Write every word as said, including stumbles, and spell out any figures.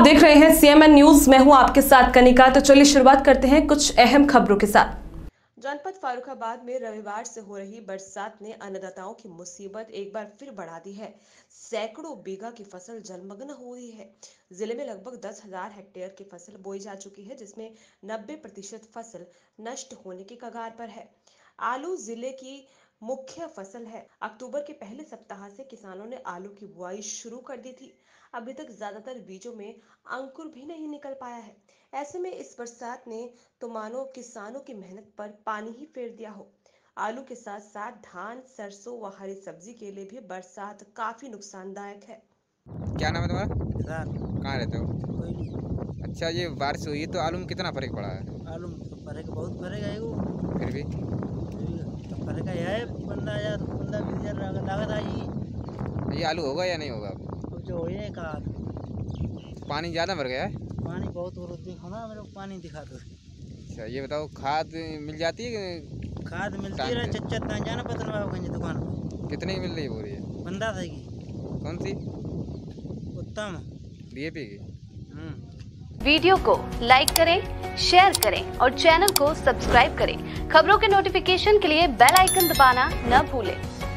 देख रहे हैं सीएमएन न्यूज। मैं हूं आपके साथ कनिका। तो चलिए शुरुआत करते हैं कुछ अहम खबरों के साथ। जनपद फारुखाबाद में रविवार से हो रही बरसात ने अन्नदाताओं की मुसीबत एक बार फिर बढ़ा दी है। सैकड़ों बीघा की फसल जलमग्न हो रही है। जिले में लगभग दस हजार हेक्टेयर की फसल बोई जा चुकी है, जिसमें नब्बे प्रतिशत फसल नष्ट होने की कगार पर है। आलू जिले की मुख्य फसल है। अक्टूबर के पहले सप्ताह से किसानों ने आलू की बुआई शुरू कर दी थी। अभी तक ज्यादातर बीजों में अंकुर भी नहीं निकल पाया है। ऐसे में इस बरसात ने तो मानो किसानों की मेहनत पर पानी ही फेर दिया हो। आलू के साथ साथ धान, सरसों व हरी सब्जी के लिए भी बरसात काफी नुकसानदायक है। क्या नाम है तुम्हारा? कहाँ रहते हो? कोई नहीं। अच्छा, ये बारिश हुई है तो आलू में कितना फर्क पड़ा है? आलू में तो फर्क बहुत फर्क है। वो फिर भी तो फर्क है पंद्रह हजार पंद्रह बीस हजार लागत आई। ये आलू होगा या नहीं होगा? अब जो है का पानी ज़्यादा भर गया है? पानी बहुत हो रहा देखो ना, मेरे को पानी दिखा दो। अच्छा, ये बताओ, खाद मिल जाती है कि खाद मिलती है? चच्चा ना जाना पतन बाबूगंज दुकान में। कितने की मिल रही है बोरी है? पंद्रह सौ की। कौन सी? उत्तम डीएपी की। वीडियो को लाइक करें, शेयर करें और चैनल को सब्सक्राइब करें। खबरों के नोटिफिकेशन के लिए बेल आइकन दबाना न भूलें।